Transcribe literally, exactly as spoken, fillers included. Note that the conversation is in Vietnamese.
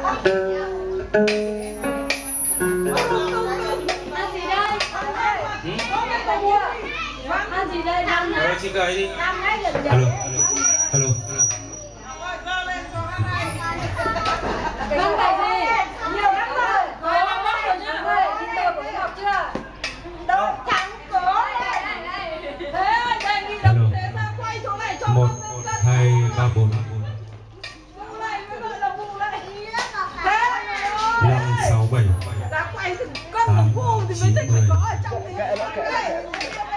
Ăn gì đây? Ăn Rồi chị cười đi. Hello. Hello. Vâng, bài gì? Nhiều lắm rồi. Rồi, năm bóc rồi nhá. Đi tờ của học chưa? Đâu trắng có. Thế ơi, đây đi đâu thế ra quay chỗ này cho con. Một, hai, ba, bốn. Vụ này mới gọi là vụ này. Năm, sáu, bảy. Đã quay thì cân một khu thì mới thích phải có ở trong cái này.